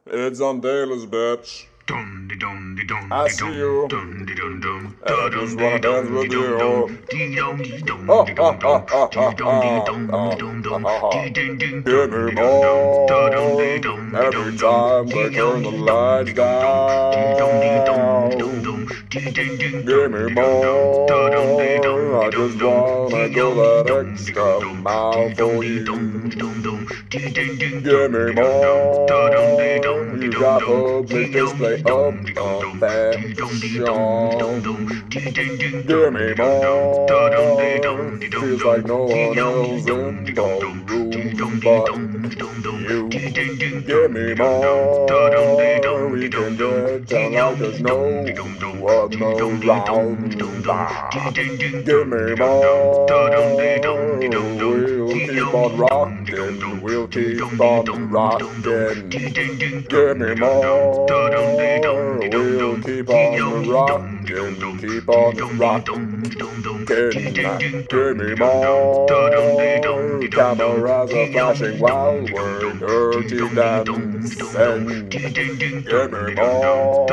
It's on Daly's, bitch. I see you. And I just wanna dance with you. Oh, ha, ha, ha, ha, ha. Give me more. Every time they turn the lights down. Give me more. I just wanna go that extra mile for you. Give me more. You got public display of affection. Give me more. Feels like no one else in the room but you. Give me more. We can get down like there's no one around. Give me more. We'll keep on rocking. We'll keep on rocking. Give me more. We'll keep on rocking. Keep on rocking. Give me more. Cameras are flashing while we're dirty dancing. Give me more.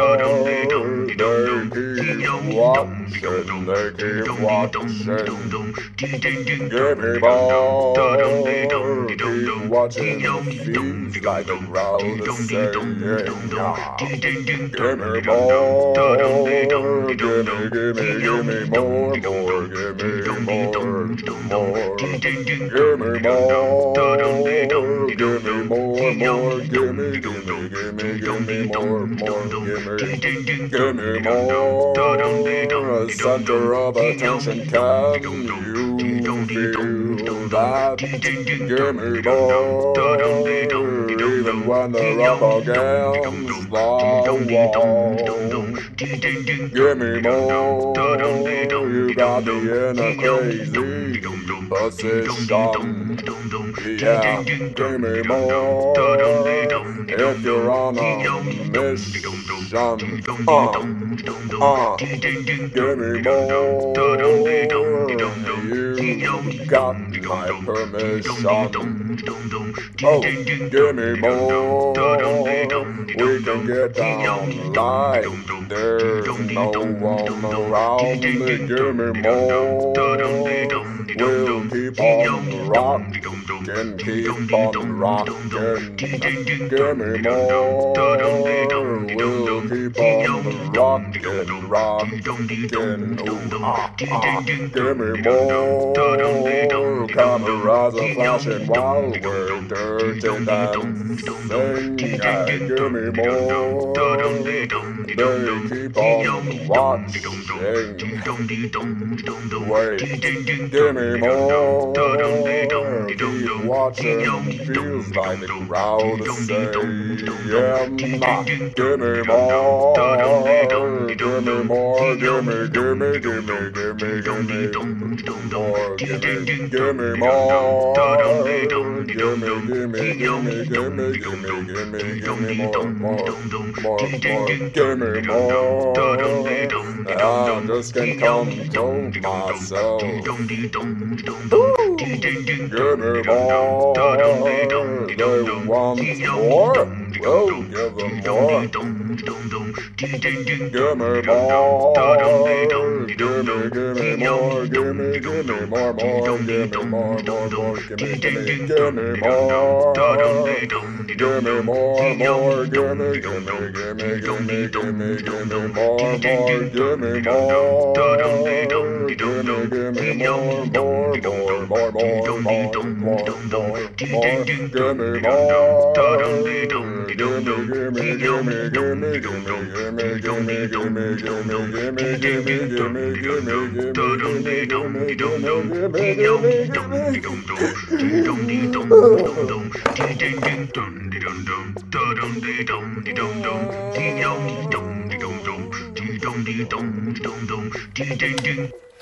They keep watching. They keep watching. Give me more. Keep watching. Feels like a crowd is saying, give me more. Give me more. Give me more. Give me more. Give me more. Give me more. Give me more. Center of attention, can you feel that? Give me more. Even when they're up against the wall. Give me more. You got me in a crazy position. Yeah, give me more. If you're on a mission. Give me more. You got my permission. Oh, give me more. We can get down like there's no one around. Give me more. We'll keep on rocking, keep on rocking. Give me more. We'll keep on rocking. Give me more. Cameras are flashing while we're dirty dancing. Give me more. They keep on watching. Wait, give me more. Keep watching. Feels like the crowd is saying, give me more. Give me more. Give me more. Give me more. Give me more. Give me more. I just can't control myself. Give me more. They want more. We'll give them more. Give me more. Give me more. Give me more. Give me more. Give me more. Give me more. Give me more. Give me more. Give me more. Dum